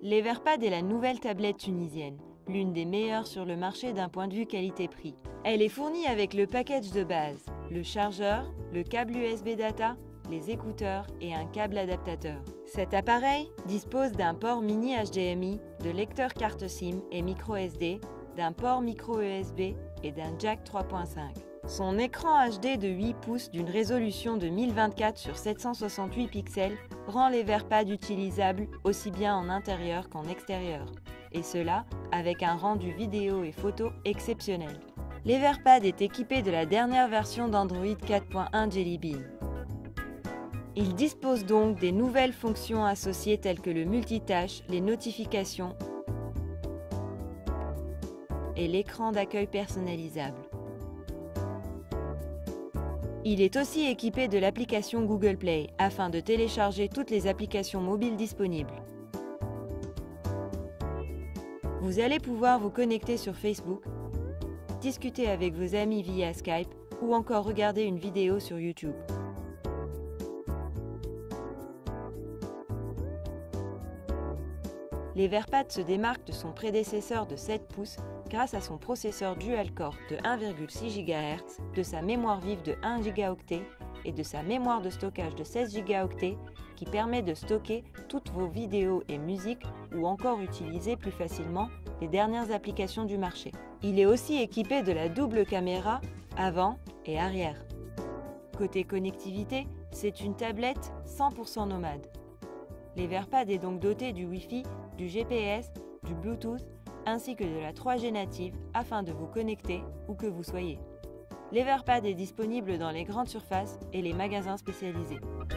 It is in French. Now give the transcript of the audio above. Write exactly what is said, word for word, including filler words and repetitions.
L'Everpad est la nouvelle tablette tunisienne, l'une des meilleures sur le marché d'un point de vue qualité-prix. Elle est fournie avec le package de base, le chargeur, le câble U S B data, les écouteurs et un câble adaptateur. Cet appareil dispose d'un port mini H D M I, de lecteur carte SIM et micro S D, d'un port micro U S B et d'un jack trois point cinq. Son écran H D de huit pouces d'une résolution de mille vingt-quatre sur sept cent soixante-huit pixels rend l'Everpad utilisable aussi bien en intérieur qu'en extérieur, et cela avec un rendu vidéo et photo exceptionnel. L'Everpad est équipé de la dernière version d'Android quatre point un Jelly Bean. Il dispose donc des nouvelles fonctions associées telles que le multitâche, les notifications et l'écran d'accueil personnalisable. Il est aussi équipé de l'application Google Play afin de télécharger toutes les applications mobiles disponibles. Vous allez pouvoir vous connecter sur Facebook, discuter avec vos amis via Skype ou encore regarder une vidéo sur YouTube. L'Everpad se démarque de son prédécesseur de sept pouces grâce à son processeur dual-core de un virgule six gigahertz, de sa mémoire vive de un gigaoctet et de sa mémoire de stockage de seize gigaoctets qui permet de stocker toutes vos vidéos et musiques ou encore utiliser plus facilement les dernières applications du marché. Il est aussi équipé de la double caméra avant et arrière. Côté connectivité, c'est une tablette cent pour cent nomade. L'Everpad est donc doté du Wi-Fi, du G P S, du Bluetooth ainsi que de la trois G native afin de vous connecter où que vous soyez. L'Everpad est disponible dans les grandes surfaces et les magasins spécialisés.